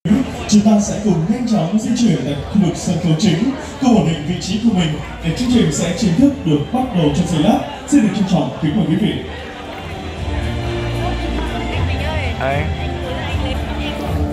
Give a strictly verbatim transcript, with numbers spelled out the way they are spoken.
Chúng ta sẽ cùng nhanh chóng di chuyển tại khu vực sân khấu chính, cùng ổn định vị trí của mình để chương trình sẽ chính thức được bắt đầu trong giây lát. Xin được trân trọng kính mời quý vị. Ê.